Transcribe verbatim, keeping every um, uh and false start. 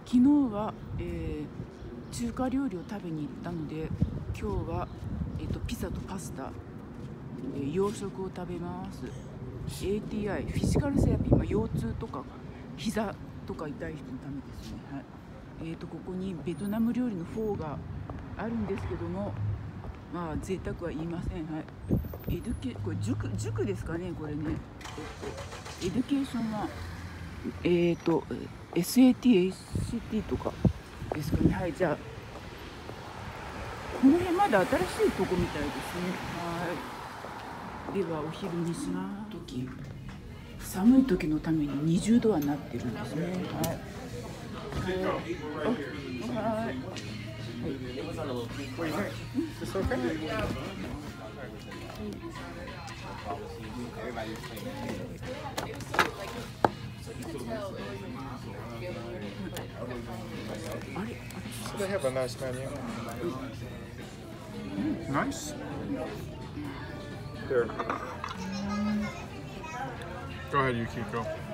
昨日は、えー、中華料理を食べに行ったので、今日は、えー、とピザとパスタ、えー、洋食を食べます。 エーティーアイ フィジカルセラピー、まあ、腰痛とか膝とか痛い人のためですね。はい。えー、とここにベトナム料理のフォーがあるんですけども、まあ贅沢は言いません。はい。エデュケこれ 塾, 塾ですかね、これね。えっとエデュケーションはえーと エスエーティー、エイチシーティー とかですかね。はい。じゃあこの辺まだ新しいとこみたいですね。はい。ではお昼にします。時寒い時のためににじゅうどはなってるんですね。はい。はい。 They have a nice menu. Nice. There. Go ahead, Yukiko.